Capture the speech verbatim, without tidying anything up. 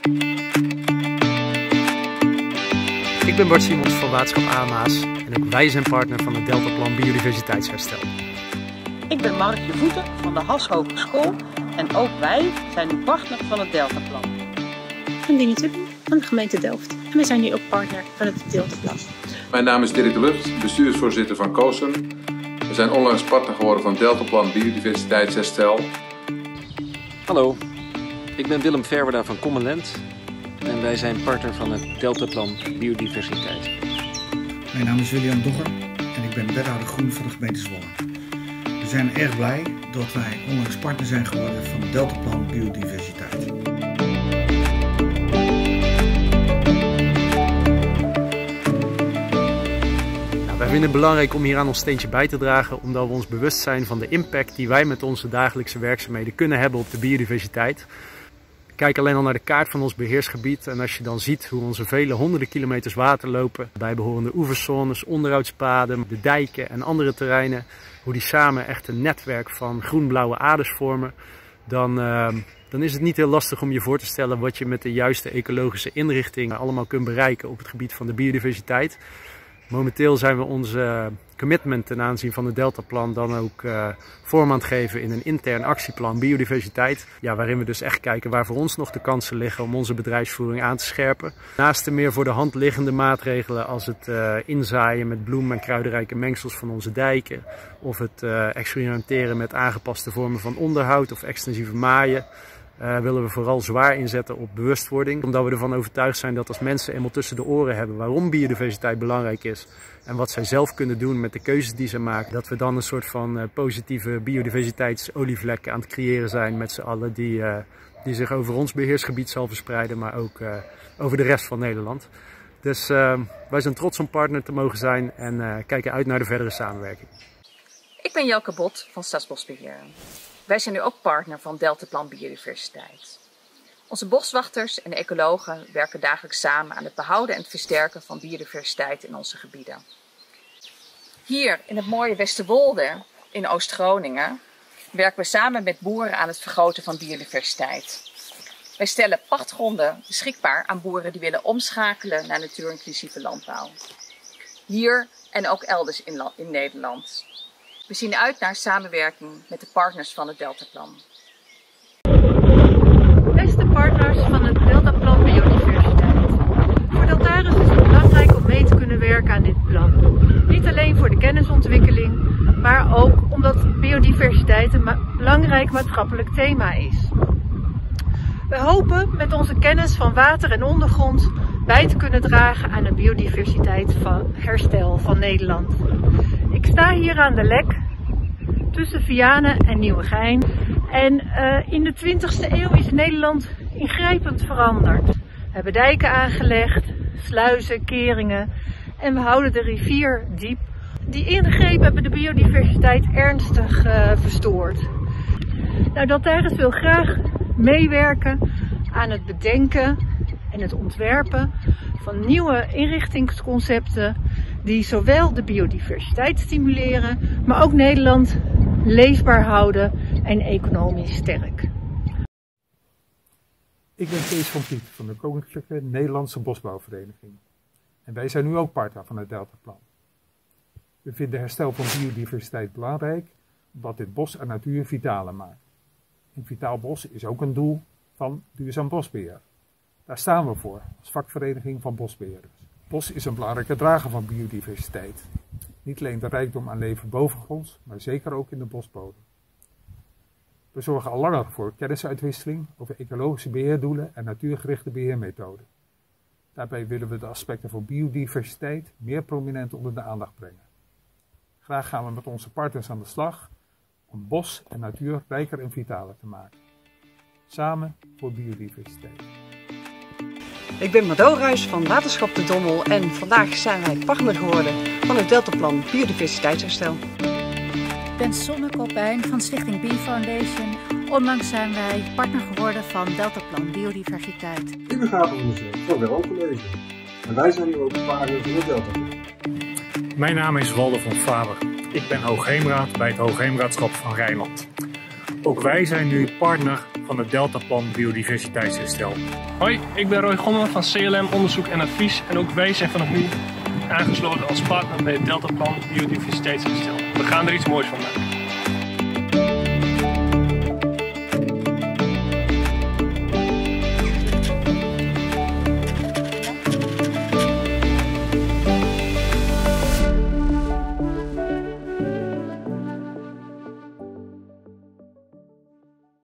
Ik ben Bart Simons van Waterschap Aamaas en ook wij zijn partner van het Deltaplan Biodiversiteitsherstel. Ik ben Markje Voeten van de Haas Hogeschool en ook wij zijn nu partner van het Deltaplan. Ik ben Dini Tuppen van de gemeente Delft en wij zijn nu ook partner van het Deltaplan. Mijn naam is Dirk de Lucht, bestuursvoorzitter van COSEN. We zijn onlangs partner geworden van Deltaplan Biodiversiteitsherstel. Hallo, ik ben Willem Verwerda van Commonland en wij zijn partner van het Deltaplan Biodiversiteit. Mijn naam is William Dogger en ik ben wethouder groen van de gemeente Zwolle. We zijn erg blij dat wij onlangs partner zijn geworden van het Deltaplan Biodiversiteit. Wij vinden het belangrijk om hier aan ons steentje bij te dragen, omdat we ons bewust zijn van de impact die wij met onze dagelijkse werkzaamheden kunnen hebben op de biodiversiteit. Kijk alleen al naar de kaart van ons beheersgebied en als je dan ziet hoe onze vele honderden kilometers water lopen, bijbehorende oeverzones, onderhoudspaden, de dijken en andere terreinen, hoe die samen echt een netwerk van groen-blauwe aders vormen, dan, uh, dan is het niet heel lastig om je voor te stellen wat je met de juiste ecologische inrichting allemaal kunt bereiken op het gebied van de biodiversiteit. Momenteel zijn we onze commitment ten aanzien van het Deltaplan dan ook uh, vorm aan het geven in een intern actieplan biodiversiteit. Ja, waarin we dus echt kijken waar voor ons nog de kansen liggen om onze bedrijfsvoering aan te scherpen. Naast de meer voor de hand liggende maatregelen als het uh, inzaaien met bloem- en kruidenrijke mengsels van onze dijken. Of het uh, experimenteren met aangepaste vormen van onderhoud of extensieve maaien. Uh, willen we vooral zwaar inzetten op bewustwording. Omdat we ervan overtuigd zijn dat als mensen eenmaal tussen de oren hebben waarom biodiversiteit belangrijk is. En wat zij zelf kunnen doen met de keuzes die ze maken. Dat we dan een soort van uh, positieve biodiversiteitsolievlekken aan het creëren zijn met z'n allen. Die, uh, die zich over ons beheersgebied zal verspreiden, maar ook uh, over de rest van Nederland. Dus uh, wij zijn trots om partner te mogen zijn en uh, kijken uit naar de verdere samenwerking. Ik ben Jelke Bot van Stadsbosbeheer. Wij zijn nu ook partner van Deltaplan Biodiversiteit. Onze boswachters en ecologen werken dagelijks samen aan het behouden en het versterken van biodiversiteit in onze gebieden. Hier in het mooie Westerwolde in Oost-Groningen werken we samen met boeren aan het vergroten van biodiversiteit. Wij stellen pachtgronden beschikbaar aan boeren die willen omschakelen naar natuurinclusieve landbouw. Hier en ook elders in, in Nederland. We zien uit naar samenwerking met de partners van het Deltaplan. Beste partners van het Deltaplan Biodiversiteit. Voor Deltaris is het belangrijk om mee te kunnen werken aan dit plan. Niet alleen voor de kennisontwikkeling, maar ook omdat biodiversiteit een ma- belangrijk maatschappelijk thema is. We hopen met onze kennis van water en ondergrond bij te kunnen dragen aan het biodiversiteitsherstel van Nederland. Ik sta hier aan de Lek tussen Vianen en Nieuwegein en uh, in de twintigste eeuw is Nederland ingrijpend veranderd. We hebben dijken aangelegd, sluizen, keringen en we houden de rivier diep. Die ingrepen hebben de biodiversiteit ernstig uh, verstoord. Nou, Deltaris wil graag meewerken aan het bedenken en het ontwerpen van nieuwe inrichtingsconcepten die zowel de biodiversiteit stimuleren, maar ook Nederland leefbaar houden en economisch sterk. Ik ben Kees van Piet van de Koninklijke Nederlandse Bosbouwvereniging. En wij zijn nu ook partner van het Deltaplan. We vinden herstel van biodiversiteit belangrijk, omdat dit bos en natuur vitaler maakt. Een vitaal bos is ook een doel van duurzaam bosbeheer. Daar staan we voor als vakvereniging van bosbeheerders. Bos is een belangrijke drager van biodiversiteit. Niet alleen de rijkdom aan leven bovengronds, maar zeker ook in de bosbodem. We zorgen al langer voor kennisuitwisseling over ecologische beheerdoelen en natuurgerichte beheermethoden. Daarbij willen we de aspecten van biodiversiteit meer prominent onder de aandacht brengen. Graag gaan we met onze partners aan de slag om bos en natuur rijker en vitaler te maken. Samen voor biodiversiteit. Ik ben Mado Ruijs van Waterschap de Dommel en vandaag zijn wij partner geworden van het Deltaplan Biodiversiteitsherstel. Ik ben Sonne Kopijn van Stichting Bee Foundation. Onlangs zijn wij partner geworden van Deltaplan Biodiversiteit. Ik ben Gabriel Onderzeeg van Weeral College en wij zijn nu ook partner van het Deltaplan. Mijn naam is Waldo van Faber. Ik ben Hoogheemraad bij het Hoogheemraadschap van Rijnland. Ook wij zijn nu partner van het Deltaplan Biodiversiteitsherstel. Hoi, ik ben Roy Gommel van C L M Onderzoek en Advies en ook wij zijn vanaf nu aangesloten als partner bij het Deltaplan Biodiversiteitsherstel. We gaan er iets moois van maken.